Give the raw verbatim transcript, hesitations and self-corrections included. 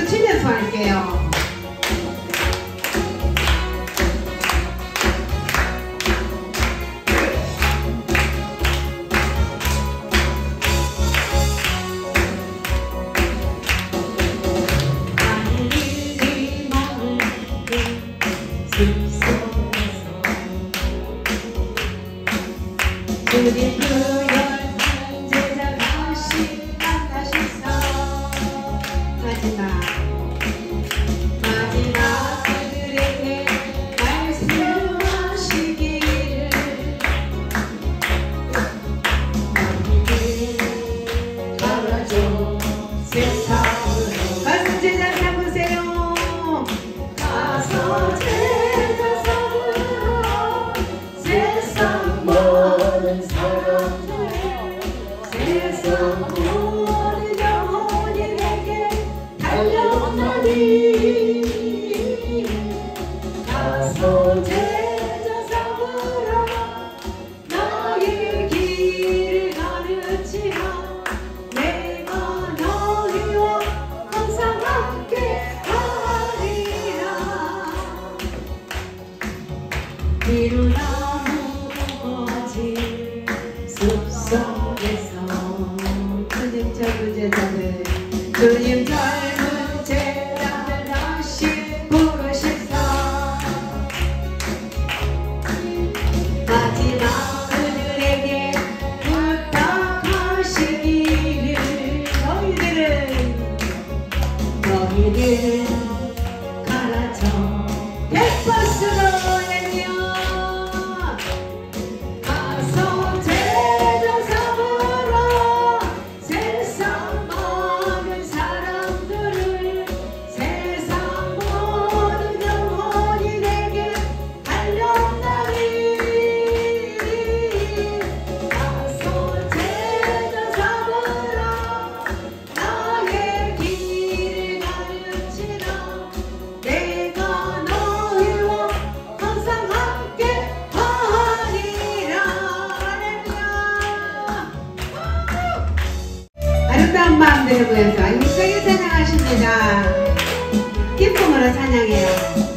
치면서 할게요. 우리 그연 제자 다시 만나시서 마지막 마지막 그들에게 말씀하시기를 너희를 갈아줘 세상으로 가서 제자 삼으세요. 가서 제자 삼으러 세상 모든 사람들 세상 모든 영혼이 내게 달려오나니 가서 제자 삼으러 너희 길을 가르치라 내가 너희와 항상 함께 하리라 비루나무 거지 숲속에서 주님 젊은 제자들 주님 젊은 제자들 다시 부르시사 마지막 그들에게 부탁하시기를 너희들은 너희를 가라져 백버스로 내며 가서 제자 삼으러 세상 많은 사람들을 세상 모든 영혼이 내게 달려오나니 가서 제자 삼으러 나의 길을 가르치라 내가 너희와 항상 함께 하리라 할렐루야. 아름다운 마음들을 보여서 힘차게 찬양하십니다. 기쁨으로 찬양해요.